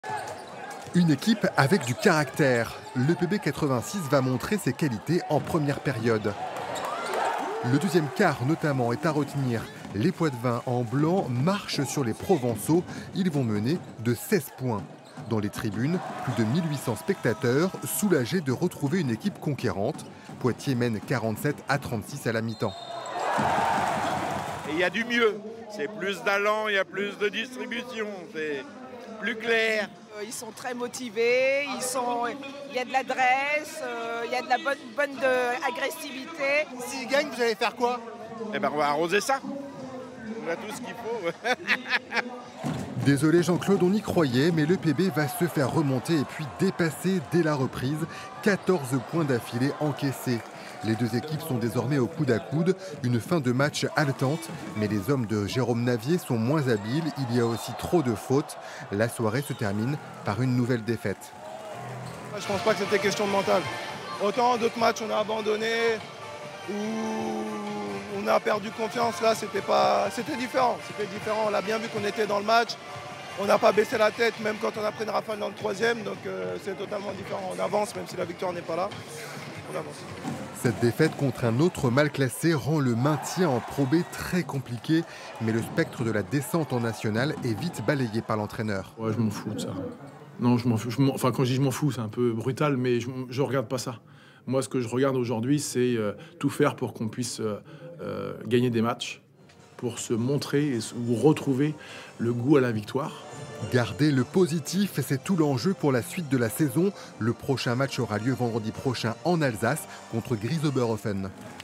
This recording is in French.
Une équipe avec du caractère. Le PB 86 va montrer ses qualités en première période. Le deuxième quart notamment est à retenir. Les Poitevins en blanc marchent sur les Provençaux. Ils vont mener de 16 points. Dans les tribunes, plus de 1800 spectateurs soulagés de retrouver une équipe conquérante. Poitiers mène 47-36 à la mi-temps. Et il y a du mieux. C'est plus d'allant, il y a plus de distribution, c'est plus clair. Ils sont très motivés, il y a de l'adresse, il y a de la bonne agressivité. S'ils gagnent, vous allez faire quoi? Eh ben on va arroser ça. On a tout ce qu'il faut. Désolé Jean-Claude, on y croyait, mais le PB va se faire remonter et puis dépasser dès la reprise. 14 points d'affilée encaissés. Les deux équipes sont désormais au coude à coude. Une fin de match haletante, mais les hommes de Jérôme Navier sont moins habiles. Il y a aussi trop de fautes. La soirée se termine par une nouvelle défaite. Je pense pas que c'était question de mental. Autant d'autres matchs on a abandonné, ou on a perdu confiance, là c'était différent. On a bien vu qu'on était dans le match. On n'a pas baissé la tête même quand on a pris une rafale dans le troisième, donc c'est totalement différent. On avance même si la victoire n'est pas là. On avance. Cette défaite contre un autre mal classé rend le maintien en Pro B très compliqué, mais le spectre de la descente en nationale est vite balayé par l'entraîneur. Ouais, je m'en fous de ça. Non, je m'en fous. Enfin, quand je dis je m'en fous, c'est un peu brutal, mais je regarde pas ça. Moi, ce que je regarde aujourd'hui, c'est tout faire pour qu'on puisse gagner des matchs, pour se montrer ou retrouver le goût à la victoire. Garder le positif, c'est tout l'enjeu pour la suite de la saison. Le prochain match aura lieu vendredi prochain en Alsace contre Grisoberhofen.